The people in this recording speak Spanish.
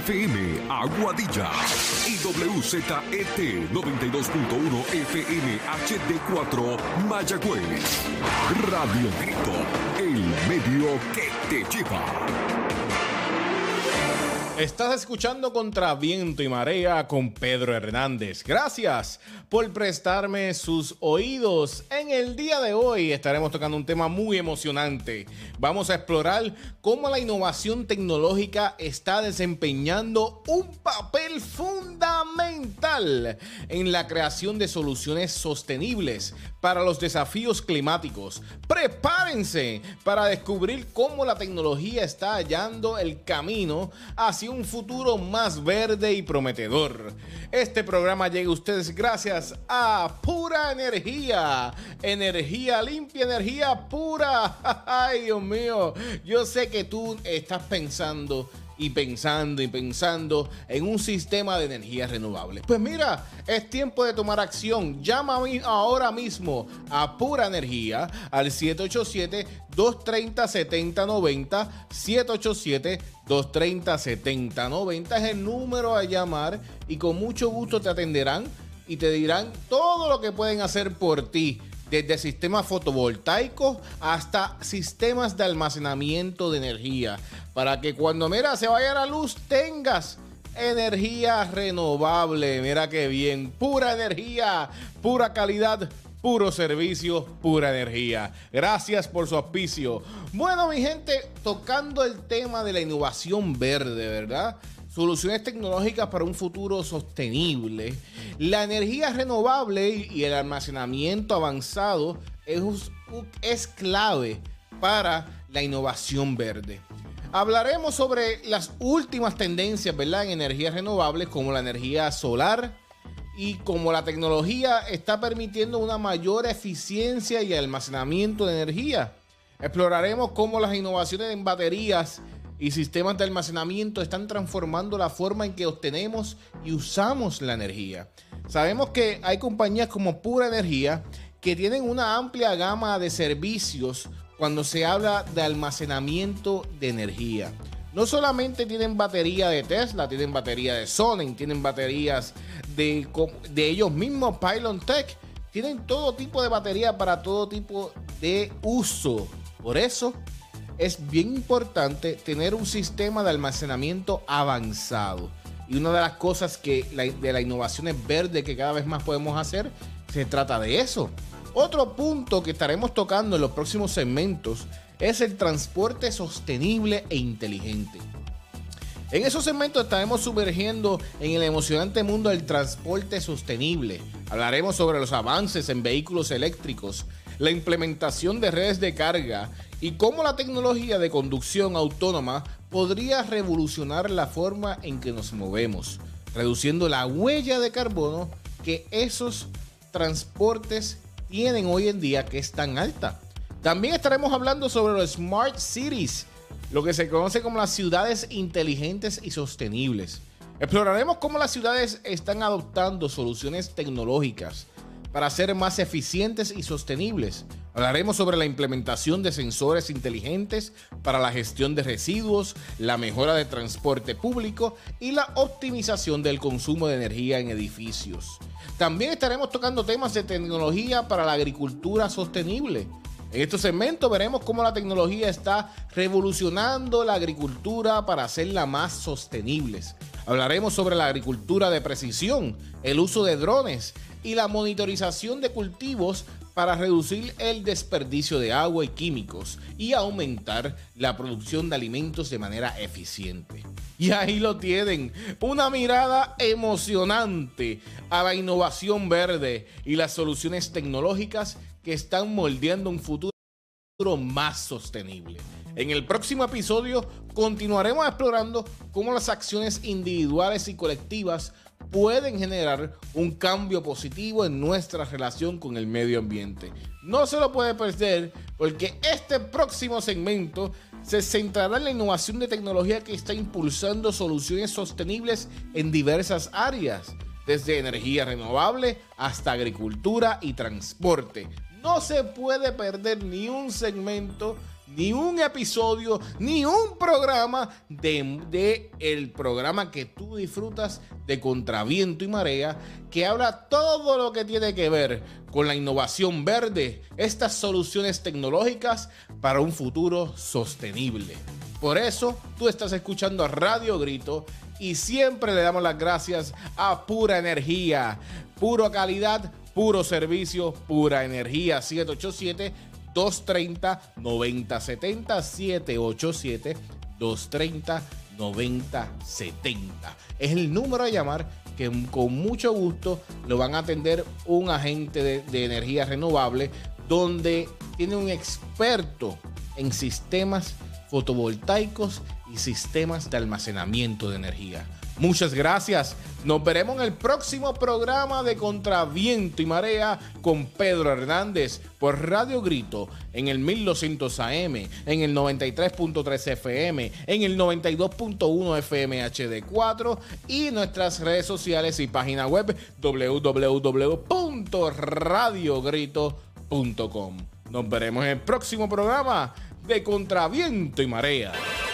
FM Aguadilla y WZET 92.1 FM HD4 Mayagüez. Radio Grito, el medio que te lleva. Estás escuchando Contra Viento y Marea con Pedro Hernández. Gracias por prestarme sus oídos. En el día de hoy estaremos tocando un tema muy emocionante. Vamos a explorar cómo la innovación tecnológica está desempeñando un papel fundamental en la creación de soluciones sostenibles para los desafíos climáticos. Prepárense para descubrir cómo la tecnología está hallando el camino hacia un futuro más verde y prometedor. Este programa llega a ustedes gracias a Pura Energía. Energía limpia, energía pura. Ay, Dios mío. Yo sé que tú estás pensando en un sistema de energía renovable. Pues mira, es tiempo de tomar acción. Llama ahora mismo a Pura Energía al 787-230-7090. 787-230-7090 es el número a llamar y con mucho gusto te atenderán y te dirán todo lo que pueden hacer por ti. Desde sistemas fotovoltaicos hasta sistemas de almacenamiento de energía. Para que cuando, se vaya la luz, tengas energía renovable. Mira qué bien. Pura energía, pura calidad, puro servicio, pura energía. Gracias por su auspicio. Bueno, mi gente, tocando el tema de la innovación verde, ¿verdad? Soluciones tecnológicas para un futuro sostenible. La energía renovable y el almacenamiento avanzado es clave para la innovación verde. Hablaremos sobre las últimas tendencias, ¿verdad?, en energías renovables como la energía solar y cómo la tecnología está permitiendo una mayor eficiencia y almacenamiento de energía. Exploraremos cómo las innovaciones en baterías y sistemas de almacenamiento están transformando la forma en que obtenemos y usamos la energía. Sabemos que hay compañías como Pura Energía que tienen una amplia gama de servicios cuando se habla de almacenamiento de energía. No solamente tienen batería de Tesla, tienen batería de Sonnen, tienen baterías de ellos mismos, Pylon Tech. Tienen todo tipo de batería para todo tipo de uso. Por eso es bien importante tener un sistema de almacenamiento avanzado. Y una de las cosas de la innovación verde que cada vez más podemos hacer, se trata de eso. Otro punto que estaremos tocando en los próximos segmentos es el transporte sostenible e inteligente. En esos segmentos estaremos sumergiendo en el emocionante mundo del transporte sostenible. Hablaremos sobre los avances en vehículos eléctricos, la implementación de redes de carga y cómo la tecnología de conducción autónoma podría revolucionar la forma en que nos movemos, reduciendo la huella de carbono que esos transportes tienen hoy en día, que es tan alta. También estaremos hablando sobre los Smart Cities, lo que se conoce como las ciudades inteligentes y sostenibles. Exploraremos cómo las ciudades están adoptando soluciones tecnológicas para ser más eficientes y sostenibles. Hablaremos sobre la implementación de sensores inteligentes para la gestión de residuos, la mejora de transporte público y la optimización del consumo de energía en edificios. También estaremos tocando temas de tecnología para la agricultura sostenible. En estos segmentos veremos cómo la tecnología está revolucionando la agricultura para hacerla más sostenible. Hablaremos sobre la agricultura de precisión, el uso de drones y la monitorización de cultivos para reducir el desperdicio de agua y químicos y aumentar la producción de alimentos de manera eficiente. Y ahí lo tienen, una mirada emocionante a la innovación verde y las soluciones tecnológicas que están moldeando un futuro más sostenible. En el próximo episodio continuaremos explorando cómo las acciones individuales y colectivas pueden generar un cambio positivo en nuestra relación con el medio ambiente. No se lo puede perder, porque este próximo segmento se centrará en la innovación de tecnología que está impulsando soluciones sostenibles en diversas áreas, desde energía renovable hasta agricultura y transporte. No se puede perder ni un segmento ni un episodio, ni un programa de el programa que tú disfrutas de Contra Viento y Marea, que habla todo lo que tiene que ver con la innovación verde, estas soluciones tecnológicas para un futuro sostenible. Por eso tú estás escuchando a Radio Grito y siempre le damos las gracias a Pura Energía, pura calidad, puro servicio, pura energía. 787-230-9070, 787-230-9070. Es el número a llamar, que con mucho gusto lo van a atender un agente de energía renovable, donde tiene un experto en sistemas fotovoltaicos y sistemas de almacenamiento de energía. Muchas gracias. Nos veremos en el próximo programa de Contra Viento y Marea con Pedro Hernández por Radio Grito en el 1200 AM, en el 93.3 FM, en el 92.1 FM HD4 y nuestras redes sociales y página web www.radiogrito.com. Nos veremos en el próximo programa de Contra Viento y Marea.